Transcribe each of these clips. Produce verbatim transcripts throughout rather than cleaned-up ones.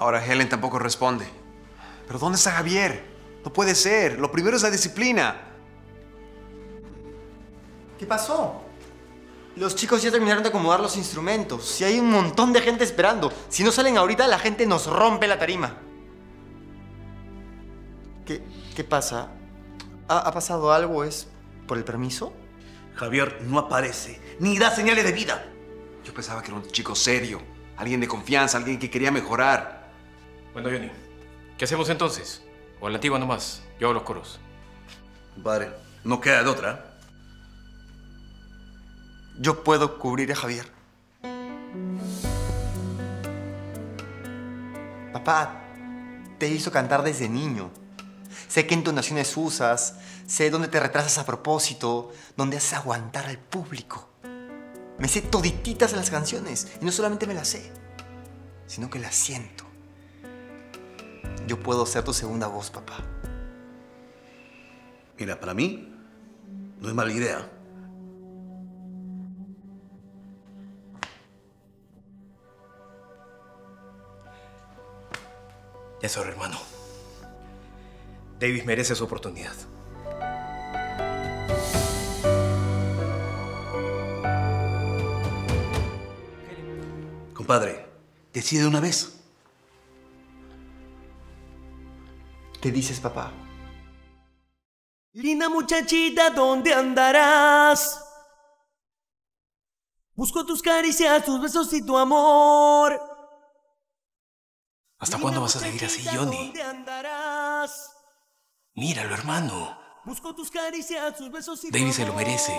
Ahora Helen tampoco responde. ¿Pero dónde está Javier? No puede ser. Lo primero es la disciplina. ¿Qué pasó? Los chicos ya terminaron de acomodar los instrumentos. Y hay un montón de gente esperando. Si no salen ahorita, la gente nos rompe la tarima. ¿Qué, qué pasa? ¿Ha, ¿Ha pasado algo? ¿Es por el permiso? Javier no aparece, ni da señales de vida. Yo pensaba que era un chico serio. Alguien de confianza, alguien que quería mejorar. Bueno, Johnny, ¿qué hacemos entonces? O a la antigua nomás, yo hago los coros. Compadre, no queda de otra. Yo puedo cubrir a Javier. Papá, te hizo cantar desde niño. Sé qué entonaciones usas, sé dónde te retrasas a propósito, dónde haces aguantar al público. Me sé todititas las canciones y no solamente me las sé, sino que las siento. Yo puedo ser tu segunda voz, papá. Mira, para mí no es mala idea. Eso, hermano. Davis merece su oportunidad. Compadre, decide una vez. ¿Qué dices, papá? Linda muchachita, ¿dónde andarás? Busco tus caricias, tus besos y tu amor. ¿Hasta cuándo vas a seguir así, Johnny? ¿Dónde andarás? Míralo, hermano. Busco tus caricias, tus besos y tu Davis se lo amor. merece.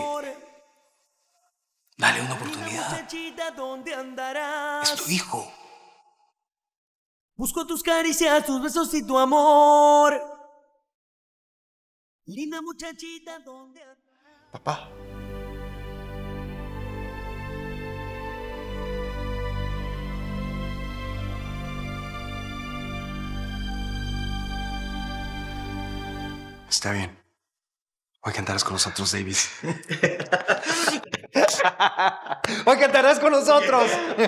Dale una oportunidad. Muchachita, ¿dónde andarás? Es tu hijo. Busco tus caricias, tus besos y tu amor. Linda muchachita, ¿dónde andarás? Papá. Está bien. Hoy cantarás con nosotros, Davis. ¡Hoy cantarás con nosotros!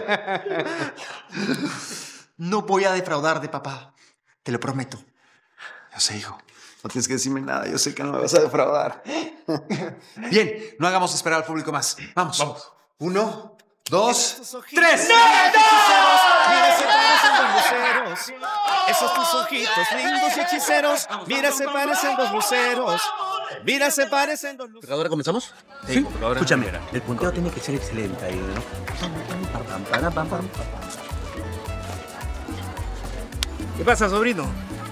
No voy a defraudar de papá. Te lo prometo. Yo sé, hijo. No tienes que decirme nada. Yo sé que no me vas a defraudar. Bien, no hagamos esperar al público más. Vamos. Vamos. Uno, dos, tres. Mira, se parecen dos luceros. Esos tus ojitos lindos y hechiceros. Mira, se parecen dos luceros. Mira, se parecen dos luceros. ¿Ahora comenzamos? Sí. Escúchame, el punteo tiene que ser excelente ahí, ¿no? ¿Qué pasa, sobrino?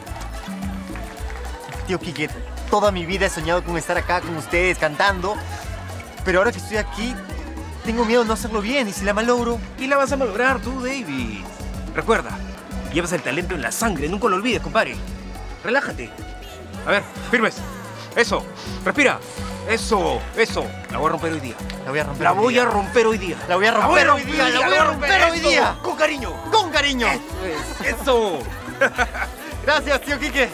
Tío Quique, toda mi vida he soñado con estar acá con ustedes cantando. Pero ahora que estoy aquí, tengo miedo de no hacerlo bien. ¿Y si la malogro? Y la vas a malograr tú, David. Recuerda, llevas el talento en la sangre. Nunca lo olvides, compadre. Relájate. A ver, firmes. Eso. Respira. Eso. Eso. La voy a romper hoy día. La voy a romper La hoy voy día. a romper hoy día. La voy a romper hoy día. La voy a romper hoy Eso. día. Con cariño. Con cariño. Eso. Gracias, tío Quique.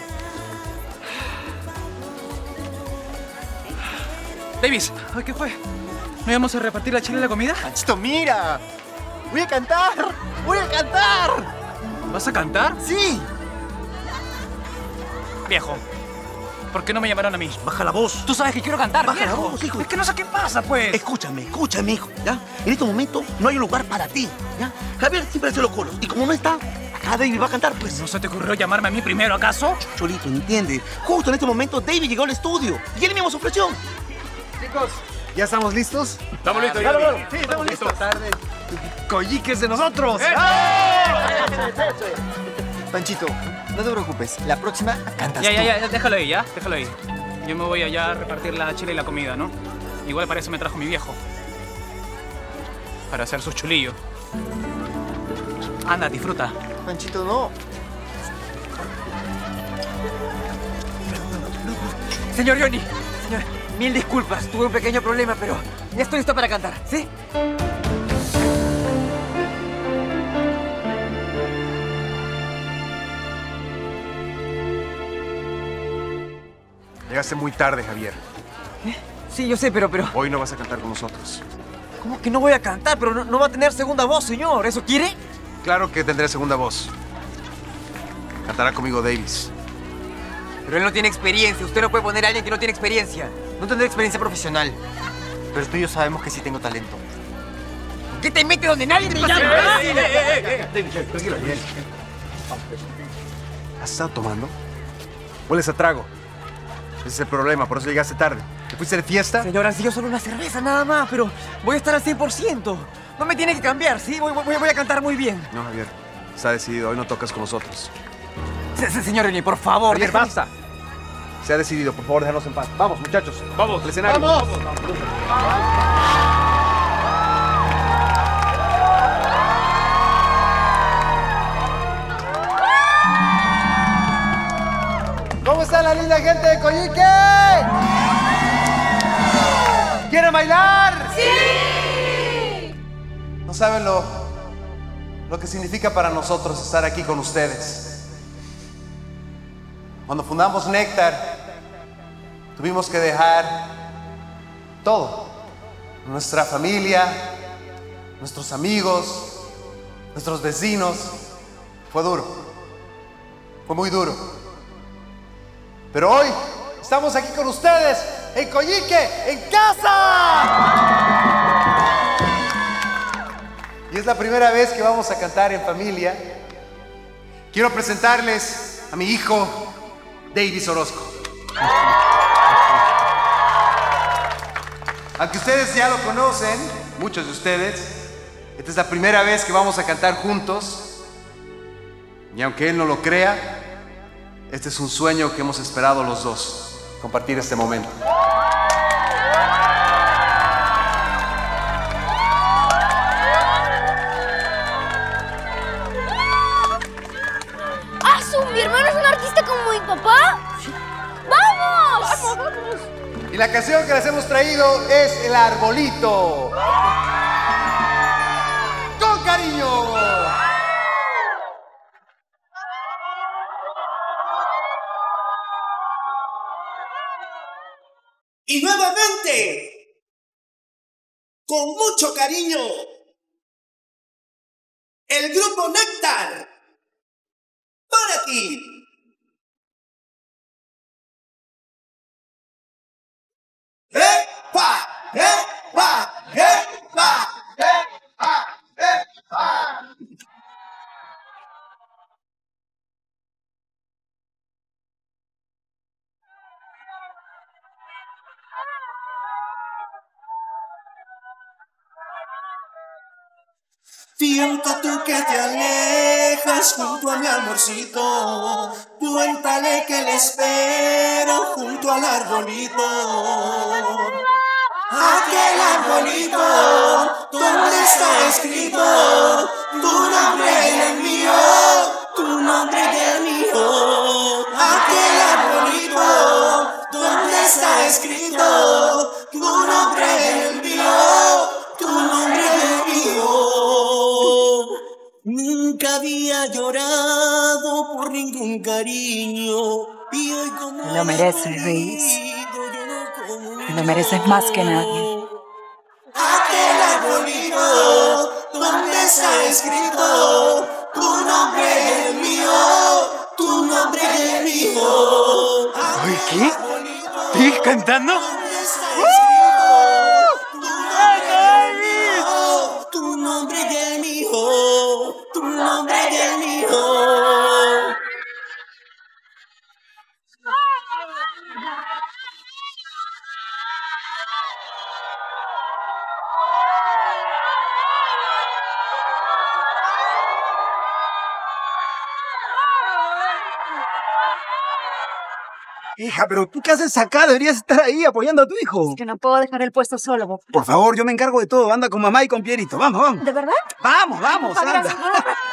Davis, ay, ¿qué fue? ¿No íbamos a repartir la chile y la comida? Panchito, mira. Voy a cantar. Voy a cantar. ¿Vas a cantar? Sí. Viejo, ¿por qué no me llamaron a mí? Baja la voz. Tú sabes que quiero cantar, Baja la viejo. voz, hijo. Es que no sé qué pasa, pues. Escúchame, escúchame, hijo, ¿ya? En este momento no hay lugar para ti, ¿ya? Javier siempre hace los coros. Y como no está, acá David va a cantar, pues. ¿No se te ocurrió llamarme a mí primero, acaso? Cholito, ¿entiendes? Justo en este momento David llegó al estudio y él mismo se ofreció. Chicos, ¿ya estamos listos? Estamos listos, Claro, Johnny. claro. Sí, estamos listos. Tarde. Colliques de nosotros. Panchito, no te preocupes. La próxima cantas Ya, tú. ya, ya, déjalo ahí, ya, déjalo ahí. Yo me voy allá a repartir la chile y la comida, ¿no? Igual para eso me trajo mi viejo. Para hacer sus chulillos. Anda, disfruta. Panchito, no. Señor Johnny, señor, mil disculpas. Tuve un pequeño problema, pero ya estoy listo para cantar, ¿sí? Llegaste muy tarde, Javier. Sí, yo sé, pero, pero... Hoy no vas a cantar con nosotros. ¿Cómo que no voy a cantar? Pero no, no va a tener segunda voz, señor. ¿Eso quiere? Claro que tendré segunda voz. Cantará conmigo Davis. Pero él no tiene experiencia. Usted no puede poner a alguien que no tiene experiencia. No tendré experiencia profesional, pero tú y yo sabemos que sí tengo talento. ¿Qué te metes donde nadie te llama? Tranquilo, bien. ¿Has estado tomando? Hueles a trago. Ese es el problema, por eso llegaste tarde. ¿Te fuiste de fiesta? Señora, si yo solo una cerveza nada más, pero voy a estar al cien por ciento. No me tiene que cambiar, ¿sí? Voy, voy, voy a cantar muy bien. No, Javier. Está decidido. Hoy no tocas con nosotros. Se, se, señor Eni, por favor. Javier, déjame... basta. Se ha decidido. Por favor, déjanos en paz. Vamos, muchachos. Vamos. Al escenario. ¡Vamos! ¿Cómo está la linda gente de Coyique? ¿Quieren bailar? ¡Sí! No saben lo, lo que significa para nosotros estar aquí con ustedes. Cuando fundamos Néctar, tuvimos que dejar todo. Nuestra familia, nuestros amigos, nuestros vecinos. Fue duro. Fue muy duro. Pero hoy estamos aquí con ustedes en Coyique, en casa. Y es la primera vez que vamos a cantar en familia. Quiero presentarles a mi hijo, Davis Orozco. Aunque ustedes ya lo conocen, muchos de ustedes, esta es la primera vez que vamos a cantar juntos. Y aunque él no lo crea, este es un sueño que hemos esperado los dos, compartir este momento. ¡Ah, su! ¿Mi hermano es un artista como mi papá? ¡Vamos! ¡Vamos, vamos! Y la canción que les hemos traído es El Arbolito. ¡Con cariño! Y nuevamente, con mucho cariño, el grupo Néctar, por aquí. ¡Epa! ¡Epa! ¡Epa! ¡Epa! ¡Epa! Tiempo tú que te alejas junto a mi amorcito, cuéntale que le espero junto al arbolito. Aquel arbolito donde está escrito tu nombre y el mío, tu nombre y el mío. Aquel arbolito donde está escrito tu nombre y el mío, tu nombre y el mío. Nunca había llorado por ningún cariño y hoy como Te lo mereces, Reis. Te lo mereces más que nadie. aquel arbolito donde está escrito tu nombre y el mío, tu nombre y el mío. Oye, ¿qué? ¿Sigues cantando? Tu nombre y el mío, tu nombre y el mío. Hija, pero ¿tú qué haces acá? Deberías estar ahí apoyando a tu hijo. Es que no puedo dejar el puesto solo, papá. Por favor, yo me encargo de todo. Anda con mamá y con Pierito. Vamos, vamos. ¿De verdad? Vamos, vamos, Papá, anda. gracias.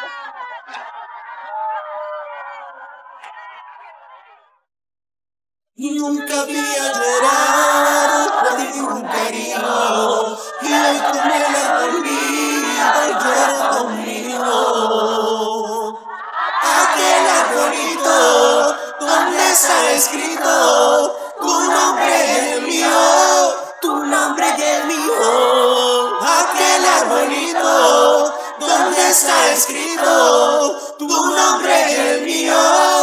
Nunca había llorado por ningún cariño y hoy como el arbolito llora conmigo. Aquel arbolito donde está escrito tu nombre y el mío, tu nombre y el mío. Aquel arbolito donde está escrito tu nombre y el mío.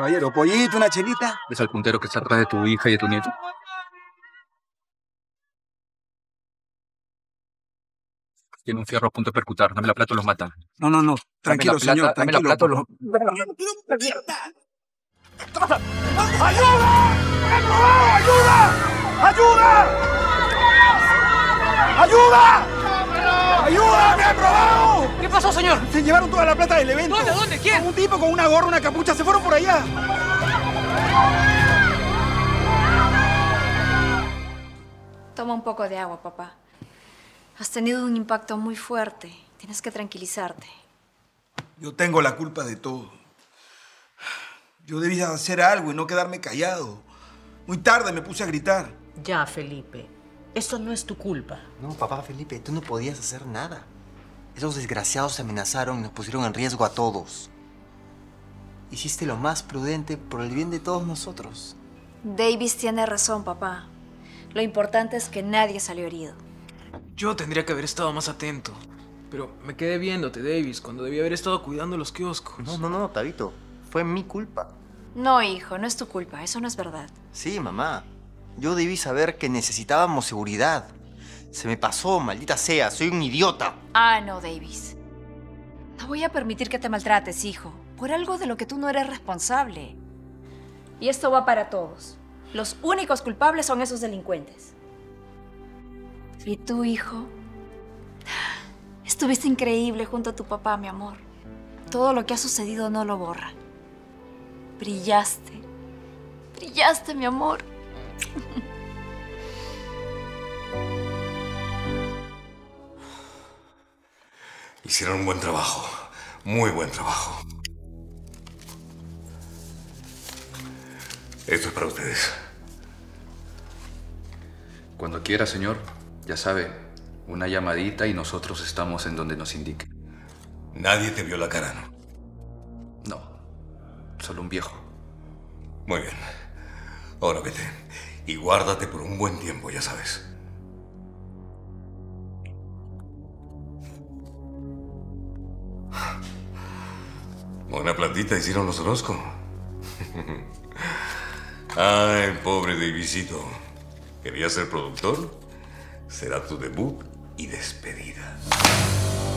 caballero. Pollito, una chelita. ¿Ves al puntero que está atrás de tu hija y de tu nieto? Tiene un fierro a punto de percutar. Dame la plata o los mata. No, no, no. Tranquilo, Dame la plata, señor. dame Tranquilo. la plata o los... ¡Ayuda! ¡Me han robado! ¡Ayuda! ¡Ayuda! ¡Ayuda! ¡Ayuda! ¡Me han robado! ¿Qué pasó, señor? Se llevaron toda la plata del evento. ¿Dónde? ¿Dónde? ¿Quién? Un tipo con una gorra, una capucha. Se fueron por allá. Toma un poco de agua, papá. Has tenido un impacto muy fuerte. Tienes que tranquilizarte. Yo tengo la culpa de todo. Yo debía hacer algo y no quedarme callado. Muy tarde me puse a gritar. Ya, Felipe. Eso no es tu culpa. No, papá Felipe, tú no podías hacer nada. Esos desgraciados se amenazaron y nos pusieron en riesgo a todos. Hiciste lo más prudente por el bien de todos nosotros. Davis tiene razón, papá. Lo importante es que nadie salió herido. Yo tendría que haber estado más atento. Pero me quedé viéndote, Davis, cuando debía haber estado cuidando los kioscos. No, no, no, Tabito. Fue mi culpa. No, hijo, no es tu culpa. Eso no es verdad. Sí, mamá. Yo debí saber que necesitábamos seguridad. Se me pasó, maldita sea. Soy un idiota. Ah, no, Davis. No voy a permitir que te maltrates, hijo. Por algo de lo que tú no eres responsable. Y esto va para todos. Los únicos culpables son esos delincuentes. Y tú, hijo, estuviste increíble junto a tu papá, mi amor. Todo lo que ha sucedido no lo borra. Brillaste. Brillaste, mi amor. Hicieron un buen trabajo. Muy buen trabajo. Esto es para ustedes. Cuando quiera, señor, ya sabe, una llamadita y nosotros estamos en donde nos indique. Nadie te vio la cara, ¿no? No, solo un viejo. Muy bien. Ahora vete y guárdate por un buen tiempo, ya sabes. Buena plantita hicieron los Orozco. Ay, pobre Davisito. ¿Querías ser productor? Será tu debut y despedida.